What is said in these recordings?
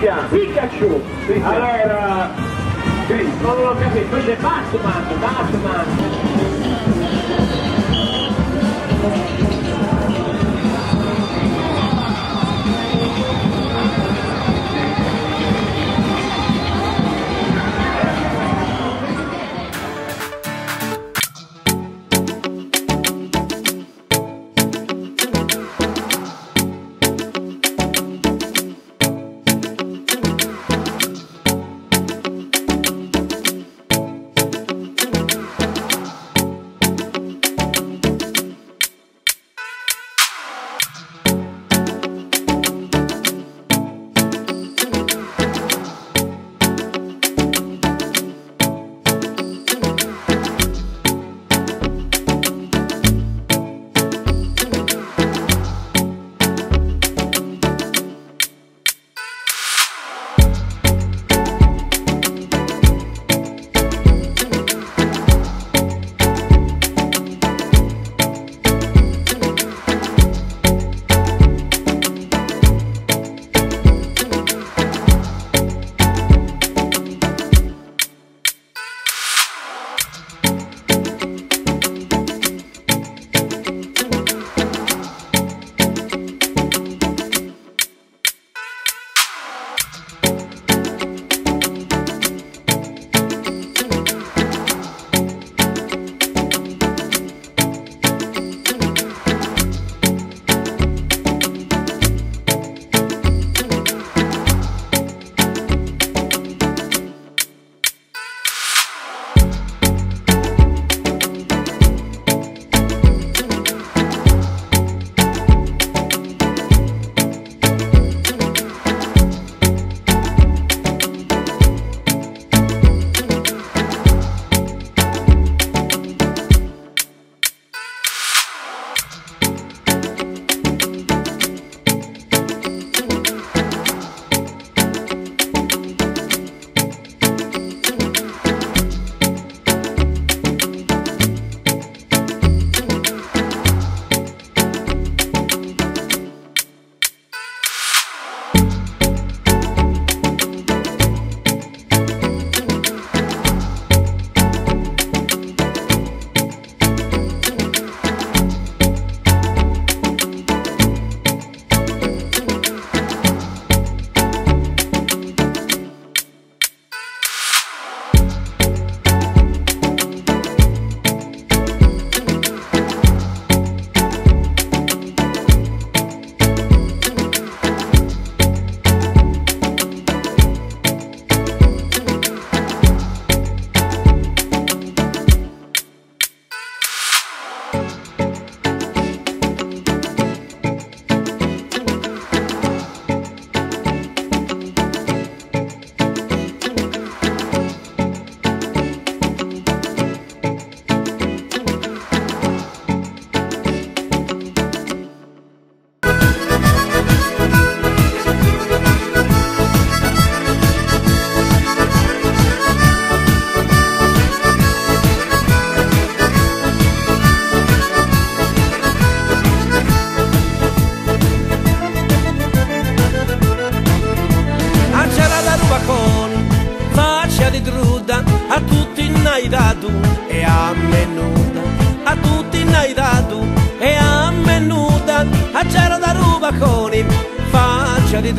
Pikachu. Allora, non l'ho capito, questo è Batman. a tutti n'hai dato e a me nuda, a tutti n'hai dato e a me nuda, a c'era da ruba con faccia di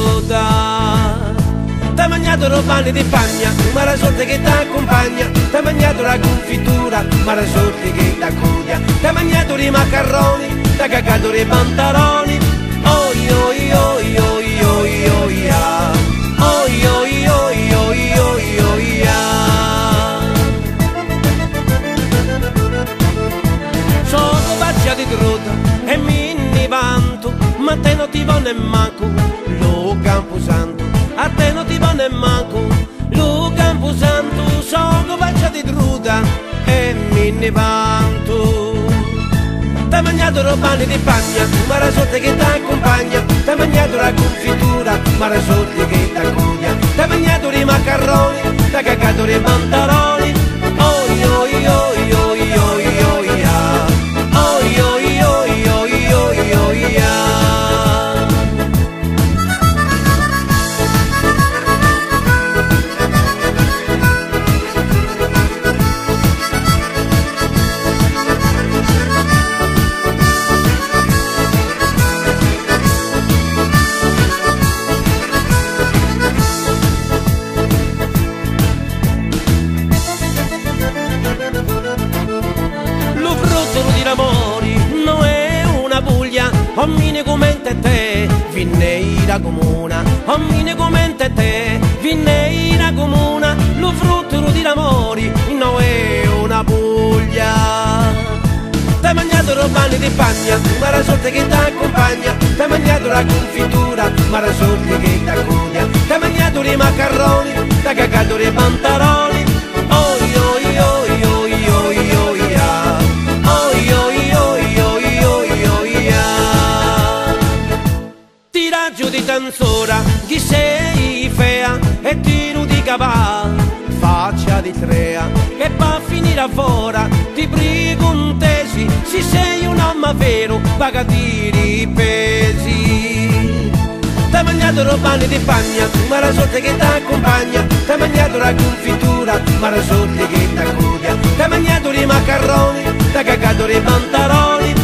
truda. T'ha mangiato robani di pagna, ma la sorte che t'accompagna, t'ha mangiato la confittura, ma la sorte che t'accudia, t'ha mangiato i macarroni, t'ha cagato i pantaloni, oi oi oi oi oi oi ah. Oi oi oi oi oi oi ah. Sono faccia di truda e mi ne vanto, ma te non ti va manco lo Camposanto, a te non ti va manco lo Camposanto. Sono faccia di truda e mi ne vanto. T'ha mangiato robani di pagna, ma la sorte che t'accompagna, t'ha mangiato la confitura, ma la sorte che t'accudia, t'ha mangiato i macarroni, t'ha cagato i pantaloni, oi oi oi oi oi oi ah. Oi oi oi oi oi oi ah. ommine come te, vinneira comuna, ommine come te, vinneira comuna, lo frutto di l'amore, non è una Puglia. T'hai mangiato robani di pagna, ma la sorte che t'accompagna. T'hai mangiato la confitura, ma la sorte che t'accompagna. T'hai mangiato i macaroni, t'hai cagato i pantaloni. Oi oi oi oi oi oi ya. Oi oi oi oi oi oi ya. Ti raggio di tanzora, chi sei fea e ti nudi cavà. Faccia di trea che va a finire a fora, ti prego un tesi, se sei un uomo vero, pagati i pesi. T'hai mangiato robani di pagna, ma la sorte che t'accompagna. T'hai mangiato la confitura, ma la sorte che t'accompagna. T'hai mangiato i macaroni, t'hai cagato i pantaloni.